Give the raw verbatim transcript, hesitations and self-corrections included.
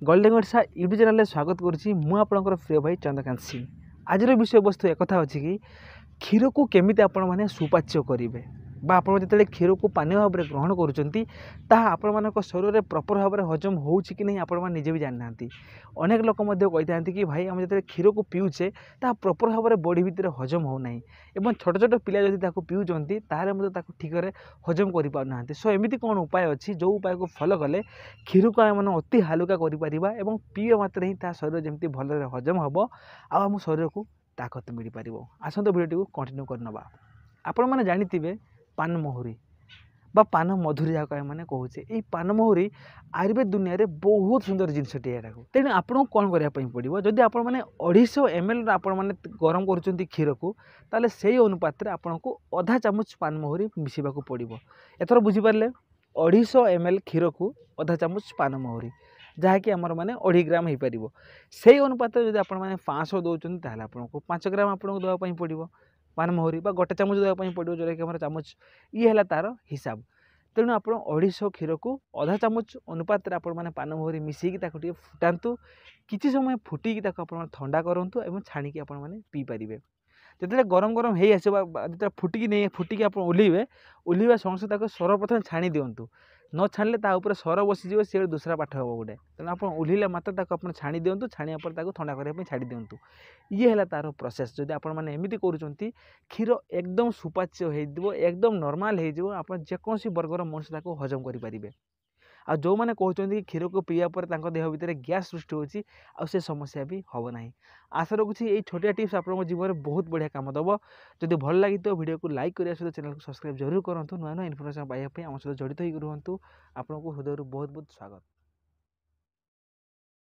गोल्डेनओडिशा YouTube channel स्वागत करुच्ची मु आपणकर प्रिय भाई चंद्रकांत सिंह। आज विषय वस्तु एक अच्छी कि क्षीर को केमी आपण मैंने सुपाच्य करेंगे आप जो क्षीर को पानी भाव में ग्रहण कर शरीर में प्रपर भाव में हजम हो कि नहीं आप निजे भी जाना। अनेक लोक कही था कि भाई आम जो क्षीर को पीऊचे ता प्रपर भाव में बॉडी भितर हजम होना एवं छोट छोट पिला जब पीऊँगी तार ठीक हजम कर पाना। सो एमती कौन उपाय अच्छी जो उपाय को फॉलो कले क्षीर को आम अति हालुका कर पीए मात्र ही शरीर जमी भल हजम हम आम शरीर को ताकत मिल पार। आसत भिडियो को कंटिन्यू करनवा। आपण मैंने जानी पान महुरी बा पान मधुरी जहाँ मैंने कहे ये पान महुरी आयुर्वेद दुनिया रे बहुत सुंदर जिनसटी यहाँ तेणु आपको कौन करने पड़ो जदि आप अढ़ाई एम एल मैंने गरम कर क्षीर को ताले से अनुपात आपन को अधा चामच पान महुरी मिसवा पड़ो। एथर बुझीपारे अढ़ाई एम एल क्षीर को अधा चामच पान महुरी जहाँकि आमर माने अढ़ी ग्राम हो पार से अनुपात जब आप पाँच सौ दौरान ताल आपको पाँच ग्राम आपको देवाई पड़ो पान महुरी बा गोटे चामच देवाई पड़ो जोटा कि आम चामच ये है तार हिसाब। तेणु आप अढ़ाई क्षीर को अधा चामच अनुपात मैंने पान महुरी मिसेकी फुटातु किसी समय फुटिकी ठंडा करूँ और छाणिकी आपने पी पारे। जिते गरम गरम हो आस फुटिकी नहीं फुटिकी आप ओह्लैबे ओह्लैवा संगे सर प्रथम छाणी दिंतु न छाणिले ताऊपर सर बसीज सी दूसरा पाठ हम गोटे तेना आप ओह्लैला मात्र आप छाणी दिंतु छाणिया पर ठंडा करने छाड़ी दिंतु ये है तार प्रोसेस। जदि आपमती कर क्षीर एकदम सुपाच्य हो एकदम नॉर्मल हो आप जेकोसी वर्गर मनुष्य हजम करेंगे। आ जो मैंने कहते कि क्षीर को पीवा पर देह भितर गैस सृष्टि होची आ से समस्या भी हम ना। आशा रखुच्छी ये छोटिया टिप्स आप जीवन में बहुत बढ़िया काम दब। जदि भल लगी तो वीडियो को लाइक करने सहित चैनल को सब्सक्राइब जरूर करूँ। नुआ नुआ इनफर्मेशन पाइबा आम सहित जड़ित हो रुहतु। आपको हृदय बहुत बहुत स्वागत।